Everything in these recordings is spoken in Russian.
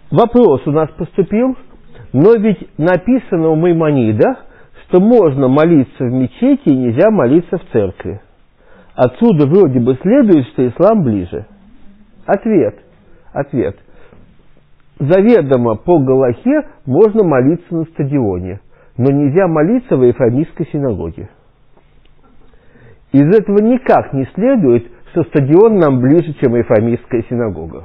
Вопрос у нас поступил, но ведь написано у Маймонида, что можно молиться в мечети и нельзя молиться в церкви. Отсюда вроде бы следует, что ислам ближе. Ответ. Заведомо по галахе можно молиться на стадионе, но нельзя молиться в Ефремистской синагоге. Из этого никак не следует, что стадион нам ближе, чем Ефремистская синагога.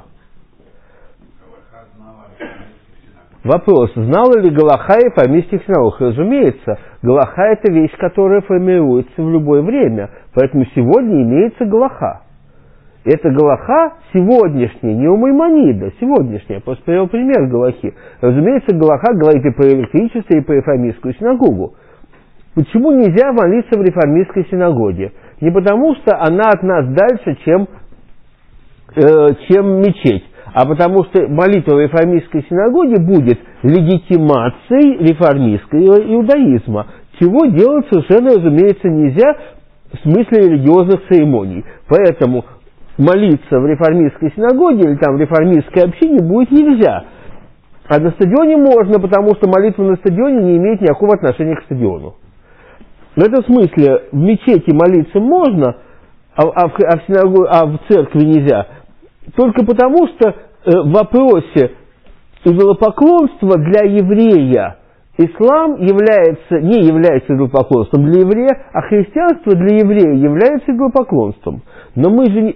Вопрос, знала ли галаха Ефремистских синагог? Разумеется, галаха – это вещь, которая формируется в любое время, поэтому сегодня имеется галаха. Это галаха сегодняшняя, не у Маймонида, сегодняшняя, просто привел пример галахи. Разумеется, галаха говорит и про электричество, и про Ефремистскую синагогу. Почему нельзя молиться в Ефремистской синагоге? Не потому, что она от нас дальше, чем мечеть, а потому что молитва в Ефремистской синагоге будет легитимацией реформистского иудаизма, чего делать совершенно, разумеется, нельзя в смысле религиозных церемоний. Поэтому молиться в Реформистской синагоге или там в реформистской общине будет нельзя. А на стадионе можно, потому что молитва на стадионе не имеет никакого отношения к стадиону. В этом смысле в мечети молиться можно, а в церкви нельзя, только потому что в вопросе идолопоклонства для еврея ислам не является идолопоклонством для еврея, а христианство для еврея является идолопоклонством. Но мы же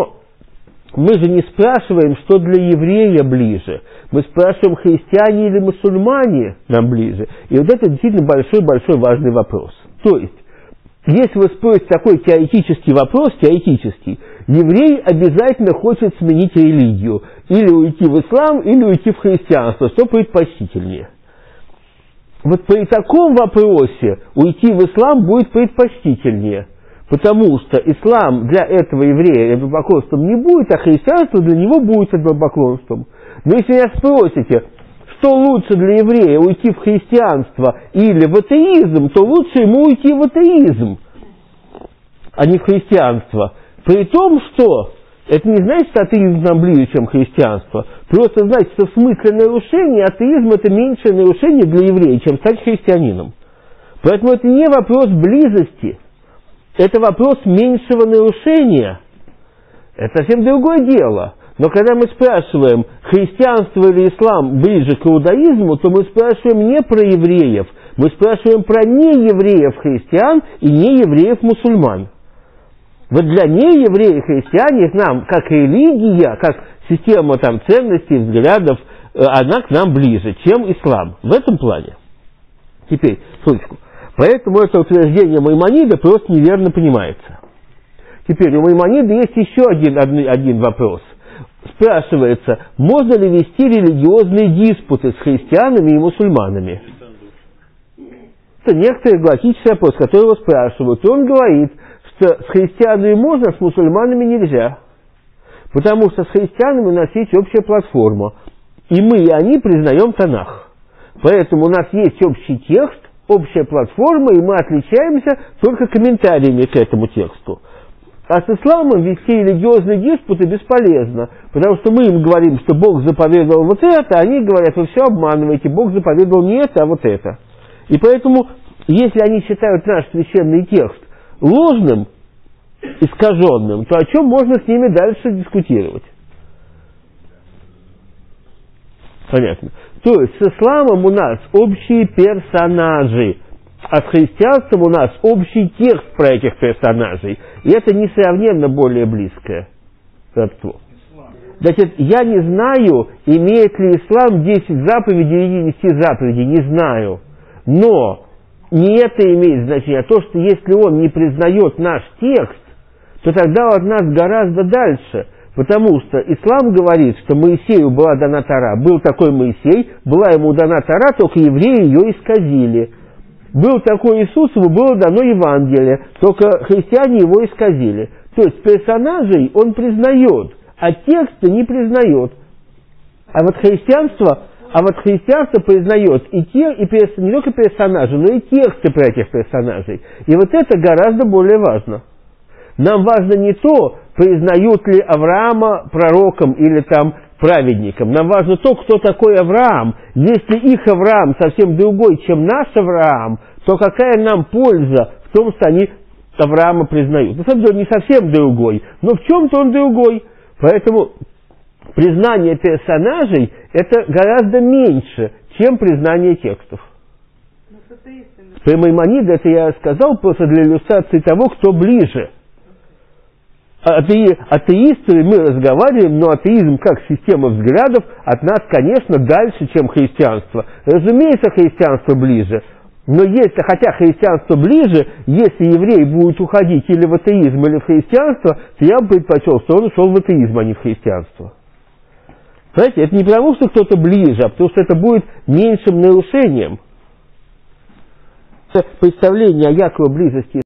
не спрашиваем, что для еврея ближе. Мы спрашиваем, христиане или мусульмане нам ближе. И вот это действительно большой важный вопрос. То есть, если вы спросите такой теоретический вопрос, еврей обязательно хочет сменить религию. Или уйти в ислам, или уйти в христианство. Что предпочтительнее? Вот при таком вопросе уйти в ислам будет предпочтительнее. Потому что ислам для этого еврея идолопоклонством не будет, а христианство для него будет идолопоклонством. Но если меня спросите, что лучше для еврея, уйти в христианство или в атеизм, то лучше ему уйти в атеизм, а не в христианство. При том, что это не значит, что атеизм нам ближе, чем христианство. Просто значит, что в смысле нарушения атеизм это меньшее нарушение для еврея, чем стать христианином. Поэтому это не вопрос близости, это вопрос меньшего нарушения. Это совсем другое дело. Но когда мы спрашиваем, христианство или ислам ближе к иудаизму, то мы спрашиваем не про евреев, мы спрашиваем про неевреев христиан и неевреев мусульман. Вот для неевреев христиане нам, как религия, как система там, ценностей, взглядов, она к нам ближе, чем ислам. В этом плане. Теперь, слушайте, поэтому это утверждение Маймонида просто неверно понимается. Теперь у Маймонида есть еще один вопрос. Спрашивается, можно ли вести религиозные диспуты с христианами и мусульманами? Это некоторый галактический вопрос, который его спрашивают. И он говорит, что с христианами можно, а с мусульманами нельзя. Потому что с христианами у нас есть общая платформа. И мы, и они признаем Танах. Поэтому у нас есть общий текст, общая платформа, и мы отличаемся только комментариями к этому тексту. А с исламом вести религиозные диспуты бесполезно, потому что мы им говорим, что Бог заповедовал вот это, а они говорят, вы все обманываете, Бог заповедовал не это, а вот это. И поэтому, если они считают наш священный текст ложным, искаженным, то о чем можно с ними дальше дискутировать? Понятно. То есть с исламом у нас общие персонажи, а с христианством у нас общий текст про этих персонажей. И это несравненно более близкое родство. Значит, я не знаю, имеет ли ислам 10 заповедей или 10 заповедей, не знаю. Но не это имеет значение, а то, что если он не признает наш текст, то тогда он от нас гораздо дальше. Потому что ислам говорит, что Моисею была дана Тора. Был такой Моисей, была ему дана Тора, только евреи ее исказили. Был такой Иисус, ему было дано Евангелие, только христиане его исказили. То есть персонажей он признает, а тексты не признает. А вот христианство признает не только персонажи, но и тексты про этих персонажей. И вот это гораздо более важно. Нам важно не то, признают ли Авраама пророком или там праведником. Нам важно то, кто такой Авраам. Если их Авраам совсем другой, чем наш Авраам, то какая нам польза в том, что они Авраама признают? На самом деле, он не совсем другой, но в чем-то он другой. Поэтому признание персонажей – это гораздо меньше, чем признание текстов. Про Маймонида это я сказал просто для иллюстрации того, кто ближе. Атеисты, мы разговариваем, но атеизм как система взглядов от нас, конечно, дальше, чем христианство. Разумеется, христианство ближе. Но если, хотя христианство ближе, если еврей будет уходить или в атеизм, или в христианство, то я бы предпочел, что он ушел в атеизм, а не в христианство. Знаете, это не потому, что кто-то ближе, а потому что это будет меньшим нарушением. Представление о якобы близости